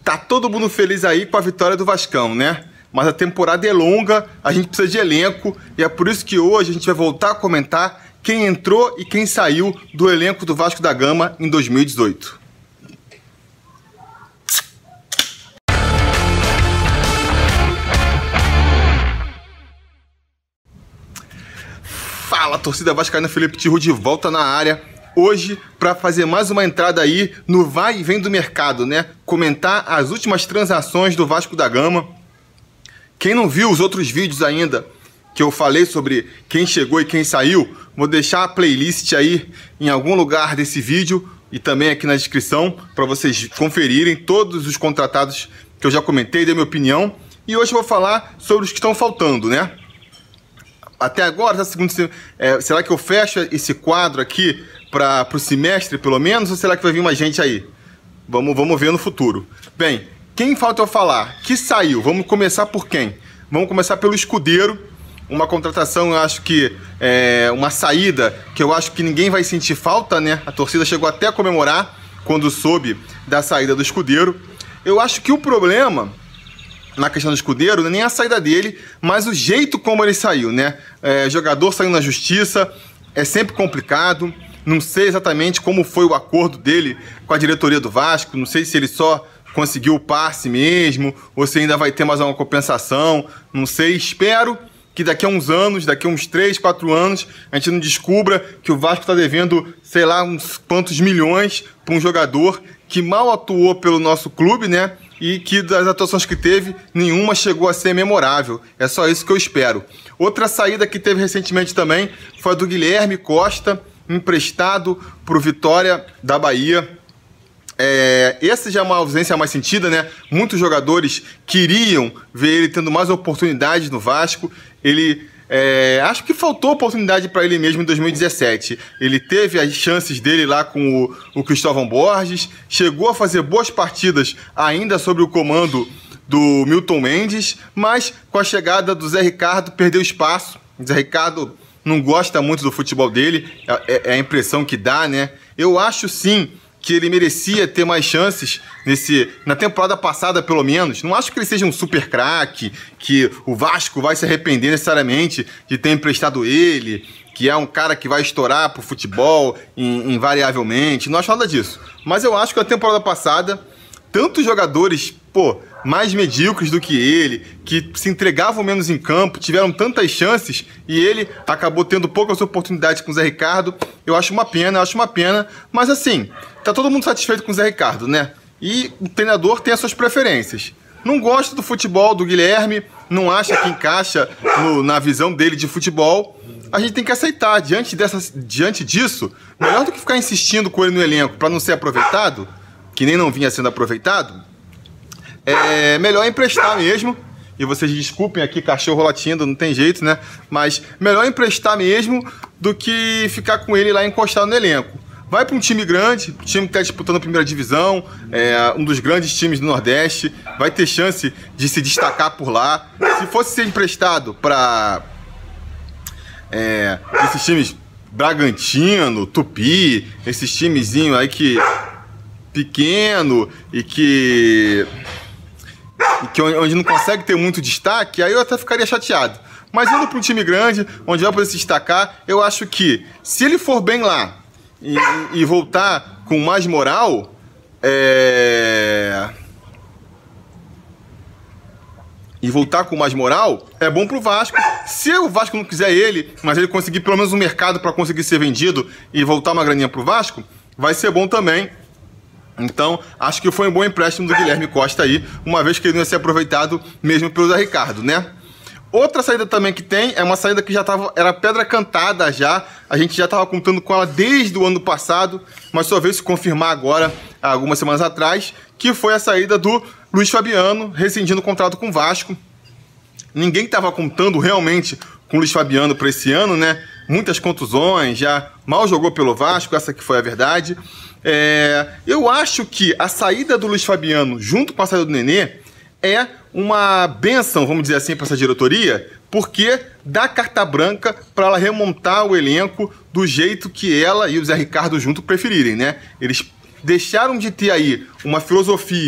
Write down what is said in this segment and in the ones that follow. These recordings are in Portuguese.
Tá todo mundo feliz aí com a vitória do Vascão, né? Mas a temporada é longa, a gente precisa de elenco e é por isso que hoje a gente vai voltar a comentar quem entrou e quem saiu do elenco do Vasco da Gama em 2018. Fala, torcida vascaína, Felipe Tiru de volta na área. Hoje, para fazer mais uma entrada aí no vai e vem do mercado, né? Comentar as últimas transações do Vasco da Gama. Quem não viu os outros vídeos ainda, que eu falei sobre quem chegou e quem saiu, vou deixar a playlist aí em algum lugar desse vídeo e também aqui na descrição, para vocês conferirem todos os contratados que eu já comentei, dei minha opinião. E hoje eu vou falar sobre os que estão faltando, né? Até agora, será que eu fecho esse quadro aqui para o semestre, pelo menos, ou será que vai vir mais gente aí? Vamos ver no futuro. Bem, quem falta eu falar? Que saiu? Vamos começar por quem? Vamos começar pelo Escudeiro. Uma contratação, eu acho que é uma saída que eu acho que ninguém vai sentir falta, né? A torcida chegou até a comemorar quando soube da saída do Escudeiro. Eu acho que o problema na questão do Escudeiro não é nem a saída dele, mas o jeito como ele saiu, né? Jogador saindo na justiça, é sempre complicado. Não sei exatamente como foi o acordo dele com a diretoria do Vasco, não sei se ele só conseguiu o passe mesmo, ou se ainda vai ter mais uma compensação, não sei. Espero que daqui a uns anos, daqui a uns 3, 4 anos, a gente não descubra que o Vasco está devendo, sei lá, uns quantos milhões para um jogador que mal atuou pelo nosso clube, né? E que das atuações que teve, nenhuma chegou a ser memorável. É só isso que eu espero. Outra saída que teve recentemente também foi a do Guilherme Costa, emprestado para o Vitória da Bahia. Essa já é uma ausência mais sentida, né? Muitos jogadores queriam ver ele tendo mais oportunidades no Vasco. Acho que faltou oportunidade para ele mesmo em 2017. Ele teve as chances dele lá com o Cristóvão Borges, chegou a fazer boas partidas ainda sob o comando do Milton Mendes, mas com a chegada do Zé Ricardo perdeu espaço. O Zé Ricardo não gosta muito do futebol dele, é a impressão que dá, né? Eu acho sim que ele merecia ter mais chances na temporada passada, pelo menos. Não acho que ele seja um super craque, que o Vasco vai se arrepender necessariamente de ter emprestado ele, que é um cara que vai estourar pro futebol invariavelmente. Não acho nada disso. Mas eu acho que na temporada passada, tantos jogadores, mais medíocres do que ele, que se entregavam menos em campo, tiveram tantas chances e ele acabou tendo poucas oportunidades com o Zé Ricardo. Eu acho uma pena, mas assim, tá todo mundo satisfeito com o Zé Ricardo, né? E o treinador tem as suas preferências. Não gosta do futebol do Guilherme, não acha que encaixa na visão dele de futebol. A gente tem que aceitar. Diante disso, melhor do que ficar insistindo com ele no elenco para não ser aproveitado, que nem não vinha sendo aproveitado, é melhor emprestar mesmo. E vocês desculpem aqui, cachorro latindo, não tem jeito, né? Mas melhor emprestar mesmo do que ficar com ele lá encostado no elenco. Vai para um time grande, um time que está disputando a primeira divisão, um dos grandes times do Nordeste, vai ter chance de se destacar por lá. Se fosse ser emprestado para esses times Bragantino, Tupi, esses timezinhos aí que pequeno onde não consegue ter muito destaque, aí eu até ficaria chateado. Mas indo para um time grande, onde vai poder se destacar, eu acho que se ele for bem lá e voltar com mais moral, é bom pro Vasco. Se o Vasco não quiser ele, mas ele conseguir pelo menos um mercado para conseguir ser vendido e voltar uma graninha pro Vasco, vai ser bom também. Então, acho que foi um bom empréstimo do Guilherme Costa aí, uma vez que ele não ia ser aproveitado mesmo pelo Zé Ricardo, né? Outra saída também que tem, é uma saída que era pedra cantada já, a gente já estava contando com ela desde o ano passado, mas só veio se confirmar agora, algumas semanas atrás, que foi a saída do Luiz Fabiano, rescindindo o contrato com o Vasco. Ninguém estava contando realmente com o Luiz Fabiano para esse ano, né? Muitas contusões, já mal jogou pelo Vasco, essa que foi a verdade. Eu acho que a saída do Luiz Fabiano junto com a saída do Nenê é uma benção, vamos dizer assim, para essa diretoria, porque dá carta branca para ela remontar o elenco do jeito que ela e o Zé Ricardo junto preferirem, né? Eles deixaram de ter aí uma filosofia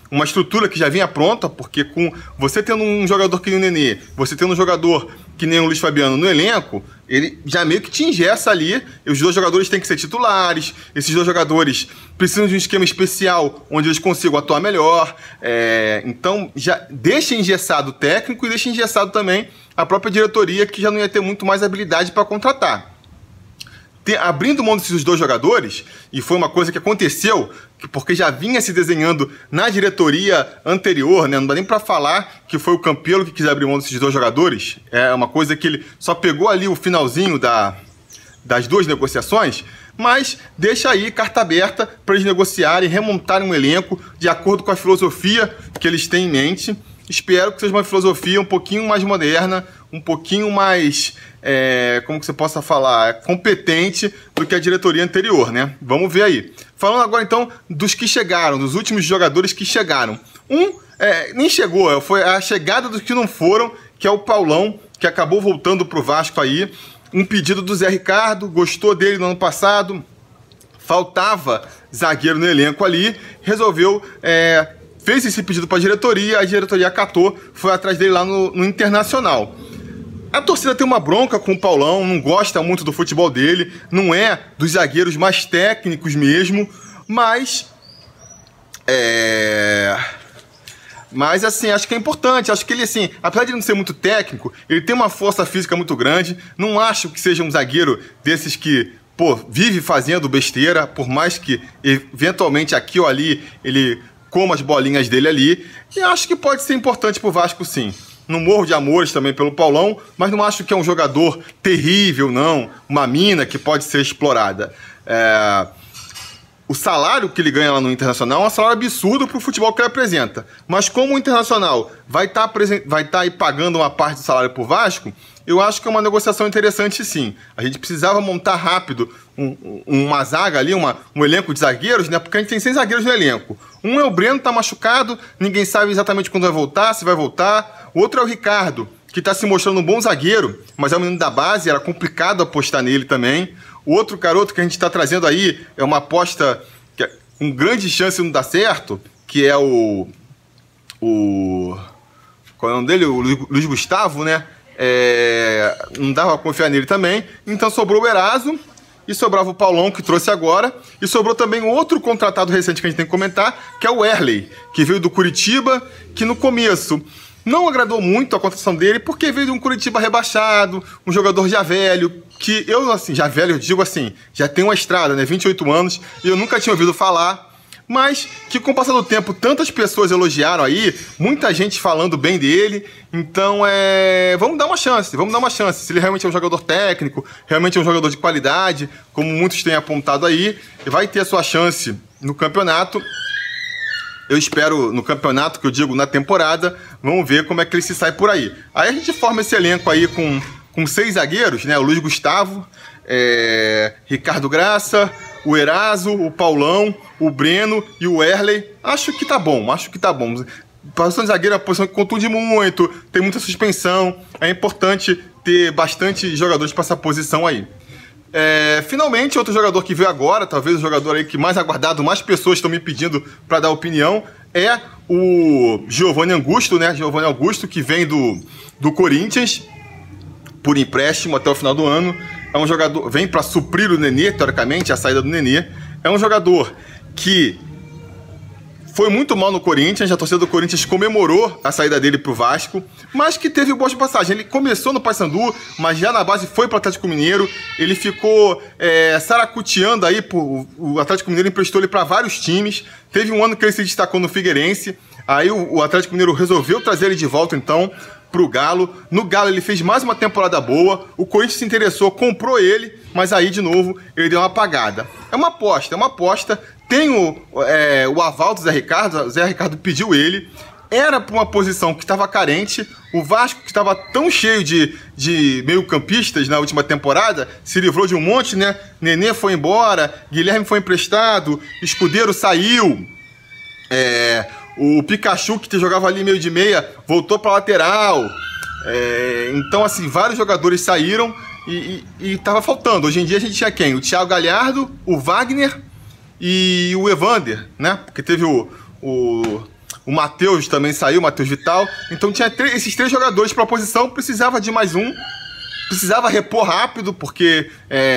uma estrutura que já vinha pronta, porque com você tendo um jogador que nem o Nenê, você tendo um jogador que nem o Luiz Fabiano no elenco, ele já meio que te engessa ali, e os dois jogadores têm que ser titulares, esses dois jogadores precisam de um esquema especial onde eles consigam atuar melhor, então já deixa engessado o técnico e deixa engessado também a própria diretoria, que já não ia ter muito mais habilidade para contratar. Abrindo mão desses dois jogadores, e foi uma coisa que aconteceu, porque já vinha se desenhando na diretoria anterior, né? Não dá nem para falar que foi o Campelo que quis abrir mão desses dois jogadores, é uma coisa que ele só pegou ali o finalzinho das duas negociações, mas deixa aí carta aberta para eles negociarem, remontarem um elenco de acordo com a filosofia que eles têm em mente. Espero que seja uma filosofia um pouquinho mais moderna, um pouquinho mais, como que você possa falar, competente do que a diretoria anterior, né? Vamos ver aí. Falando agora, então, dos que chegaram, dos últimos jogadores que chegaram. Nem chegou, foi a chegada dos que não foram, que é o Paulão, que acabou voltando pro Vasco aí. Um pedido do Zé Ricardo, gostou dele no ano passado, faltava zagueiro no elenco ali, resolveu... fez esse pedido para a diretoria acatou, foi atrás dele lá no Internacional. A torcida tem uma bronca com o Paulão, não gosta muito do futebol dele, não é dos zagueiros mais técnicos mesmo, mas assim, acho que é importante, acho que ele, assim, apesar de não ser muito técnico, ele tem uma força física muito grande, não acho que seja um zagueiro desses que, vive fazendo besteira, por mais que, eventualmente, aqui ou ali, ele coma as bolinhas dele ali, e acho que pode ser importante pro Vasco, sim. Não morro de amores também pelo Paulão, mas não acho que é um jogador terrível, não, uma mina que pode ser explorada. O salário que ele ganha lá no Internacional é um salário absurdo para o futebol que ele apresenta. Mas como o Internacional vai estar aí pagando uma parte do salário para o Vasco, eu acho que é uma negociação interessante, sim. A gente precisava montar rápido uma zaga ali, um elenco de zagueiros, né? Porque a gente tem 6 zagueiros no elenco. Um é o Breno, tá machucado, ninguém sabe exatamente quando vai voltar, se vai voltar. O outro é o Ricardo, que está se mostrando um bom zagueiro, mas é um menino da base, era complicado apostar nele também. O outro garoto que a gente está trazendo aí é uma aposta com grande chance de não dar certo, que é o qual é o nome dele? O Luiz Gustavo, né? Não dava pra confiar nele também. Então sobrou o Eraso e sobrava o Paulão, que trouxe agora. E sobrou também outro contratado recente que a gente tem que comentar, que é o Wehrley, que veio do Curitiba, que no começo não agradou muito a contratação dele, porque veio de um Curitiba rebaixado, um jogador já velho, que eu, assim, já velho, eu digo assim, já tem uma estrada, né, 28 anos, e eu nunca tinha ouvido falar, mas que com o passar do tempo, tantas pessoas elogiaram aí, muita gente falando bem dele, então vamos dar uma chance, se ele realmente é um jogador técnico, realmente é um jogador de qualidade, como muitos têm apontado aí, vai ter a sua chance no campeonato. Eu espero no campeonato, que eu digo na temporada, vamos ver como é que ele se sai por aí. Aí a gente forma esse elenco aí com 6 zagueiros, né? O Luiz Gustavo, Ricardo Graça, o Eraso, o Paulão, o Breno e o Wehrley. Acho que tá bom. A posição de zagueiro é uma posição que contunde muito, tem muita suspensão, é importante ter bastante jogadores para essa posição aí. Finalmente, outro jogador que veio agora, talvez o jogador aí que mais aguardado, mais pessoas estão me pedindo para dar opinião, é o Giovanni Augusto, né? Giovanni Augusto, que vem do Corinthians por empréstimo até o final do ano. É um jogador, vem para suprir o Nenê, teoricamente, a saída do Nenê. É um jogador que foi muito mal no Corinthians, a torcida do Corinthians comemorou a saída dele pro Vasco, mas que teve boas passagens. Ele começou no Paysandu, mas já na base foi pro Atlético Mineiro, ele ficou saracuteando aí, o Atlético Mineiro emprestou ele para vários times, teve um ano que ele se destacou no Figueirense, aí o Atlético Mineiro resolveu trazer ele de volta então pro Galo. No Galo ele fez mais uma temporada boa, o Corinthians se interessou, comprou ele, mas aí de novo ele deu uma apagada. É uma aposta, tem o aval do Zé Ricardo, o Zé Ricardo pediu ele, era para uma posição que estava carente, o Vasco que estava tão cheio de meio-campistas na última temporada, se livrou de um monte, né? Nenê foi embora, Guilherme foi emprestado, Escudeiro saiu, o Pikachu que jogava ali meio de meia voltou para lateral, então assim, vários jogadores saíram e tava faltando. Hoje em dia a gente tinha quem? O Thiago Galhardo, o Wagner e o Evander, né? Porque teve o O Matheus também saiu, o Matheus Vital. Então tinha esses 3 jogadores para a posição, precisava de mais um. Precisava repor rápido, porque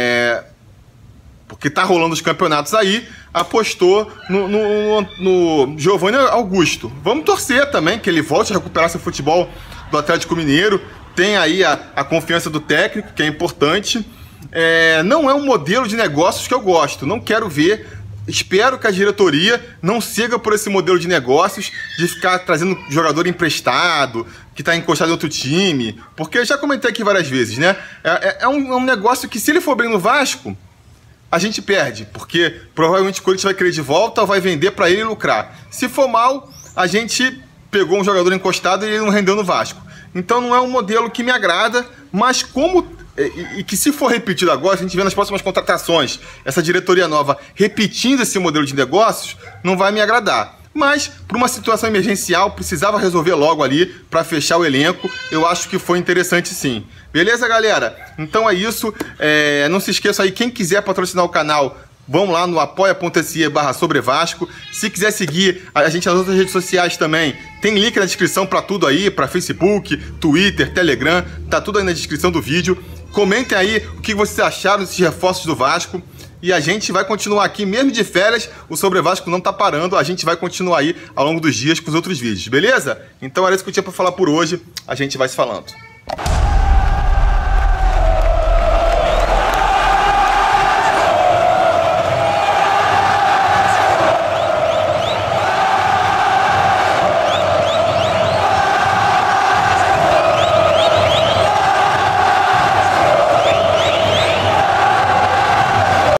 tá rolando os campeonatos aí. Apostou no Giovanni Augusto. Vamos torcer também que ele volte a recuperar seu futebol do Atlético Mineiro. Tem aí a confiança do técnico, que é importante. Não é um modelo de negócios que eu gosto. Não quero ver. Espero que a diretoria não siga por esse modelo de negócios de ficar trazendo jogador emprestado, que está encostado em outro time, porque já comentei aqui várias vezes, né? É um negócio que, se ele for bem no Vasco, a gente perde, porque provavelmente o Corinthians vai querer de volta ou vai vender para ele lucrar. Se for mal, a gente pegou um jogador encostado e ele não rendeu no Vasco. Então não é um modelo que me agrada, mas como... E que, se for repetido agora, se a gente vê nas próximas contratações essa diretoria nova repetindo esse modelo de negócios, não vai me agradar. Mas, por uma situação emergencial, precisava resolver logo ali para fechar o elenco. Eu acho que foi interessante, sim. Beleza, galera? Então é isso. Não se esqueça aí, quem quiser patrocinar o canal, vão lá no apoia.se/sobrevasco. Se quiser seguir a gente nas outras redes sociais também, tem link na descrição para tudo aí, para Facebook, Twitter, Telegram, tá tudo aí na descrição do vídeo. Comentem aí o que vocês acharam desses reforços do Vasco. E a gente vai continuar aqui, mesmo de férias, o Sobre Vasco não tá parando. A gente vai continuar aí ao longo dos dias com os outros vídeos, beleza? Então era isso que eu tinha para falar por hoje. A gente vai se falando.